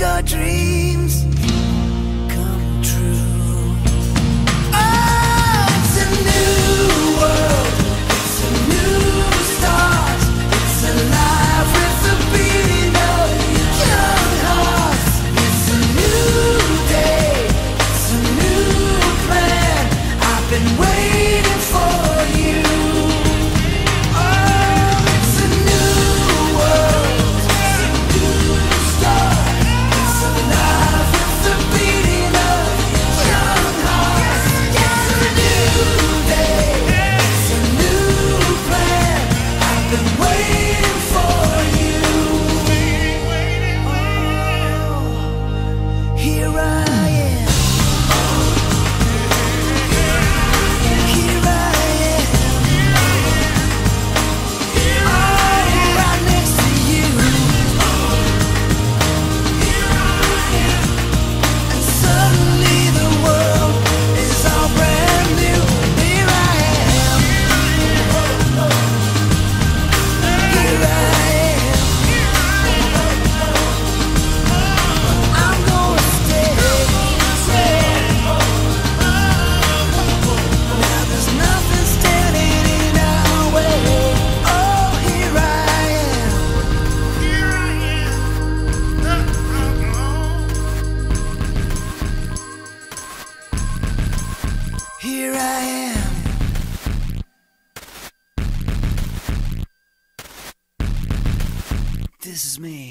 our dreams come true. Oh, it's a new world, it's a new start, it's alive with the beating of young hearts. It's a new day, it's a new plan. I've been waiting for you. Oh, it's a new world, it's a new start, it's alive with the beating of young hearts. It's a new day, it's a new plan. I've been waiting for you. Oh, here I am. Here I am. Oh, right next to you. And suddenly the world is all brand new. Here I am. Here I am. I'm gonna stay. Now there's nothing standing in our way. Oh, here I am. Here I am. This is me.